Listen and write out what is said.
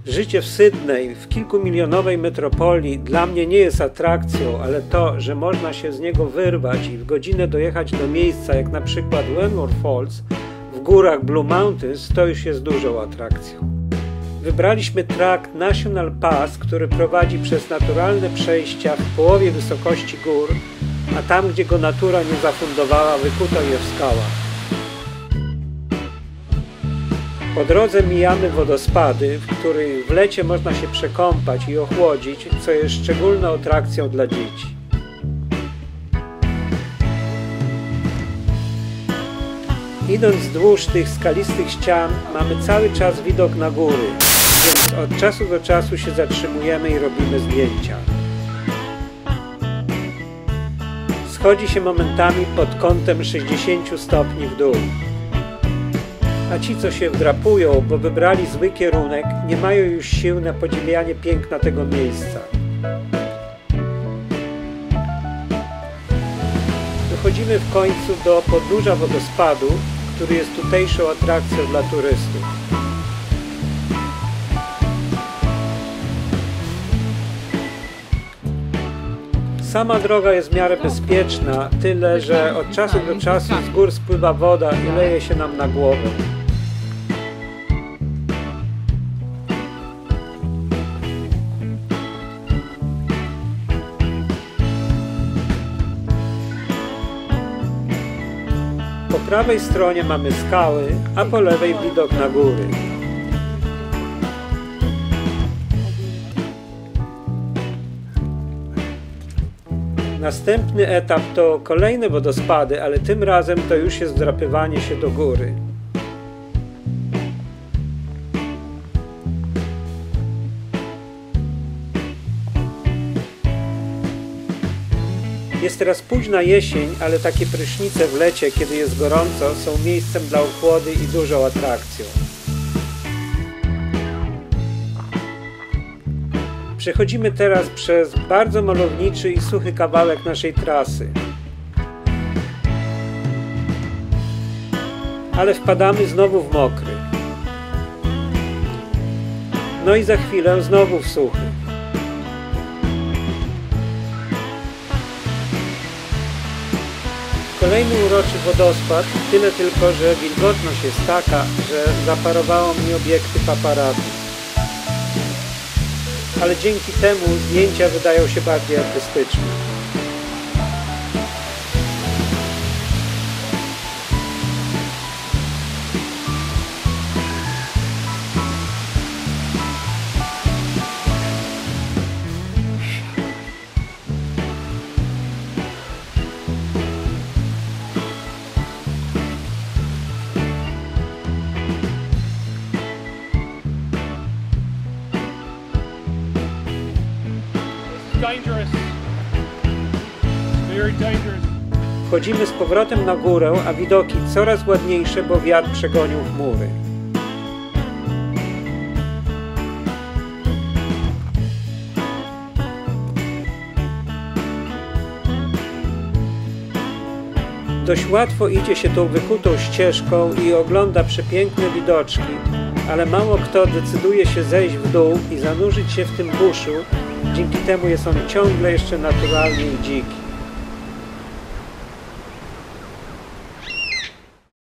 Życie w Sydney, w kilkumilionowej metropolii, dla mnie nie jest atrakcją, ale to, że można się z niego wyrwać i w godzinę dojechać do miejsca, jak na przykład Wentworth Falls w górach Blue Mountains, to już jest dużą atrakcją. Wybraliśmy trakt National Pass, który prowadzi przez naturalne przejścia w połowie wysokości gór, a tam, gdzie go natura nie zafundowała, wykuto je w skałach. Po drodze mijamy wodospady, w których w lecie można się przekąpać i ochłodzić, co jest szczególną atrakcją dla dzieci. Idąc wzdłuż tych skalistych ścian, mamy cały czas widok na góry, więc od czasu do czasu się zatrzymujemy i robimy zdjęcia. Schodzi się momentami pod kątem 60 stopni w dół. A ci, co się wdrapują, bo wybrali zły kierunek, nie mają już sił na podziwianie piękna tego miejsca. Dochodzimy w końcu do podnóża wodospadu, który jest tutejszą atrakcją dla turystów. Sama droga jest w miarę bezpieczna, tyle że od czasu do czasu z gór spływa woda i leje się nam na głowę. Po prawej stronie mamy skały, a po lewej widok na góry. Następny etap to kolejne wodospady, ale tym razem to już jest wdrapywanie się do góry. Jest teraz późna jesień, ale takie prysznice w lecie, kiedy jest gorąco, są miejscem dla ochłody i dużą atrakcją. Przechodzimy teraz przez bardzo malowniczy i suchy kawałek naszej trasy. Ale wpadamy znowu w mokry. No i za chwilę znowu w suchy. Kolejny uroczy wodospad, tyle tylko, że wilgotność jest taka, że zaparowało mi obiektyw paparazzi. Ale dzięki temu zdjęcia wydają się bardziej artystyczne. Wchodzimy z powrotem na górę, a widoki coraz ładniejsze, bo wiatr przegonił chmury. Dość łatwo idzie się tą wykutą ścieżką i ogląda przepiękne widoczki, ale mało kto decyduje się zejść w dół i zanurzyć się w tym buszu. Dzięki temu jest on ciągle jeszcze naturalny i dziki.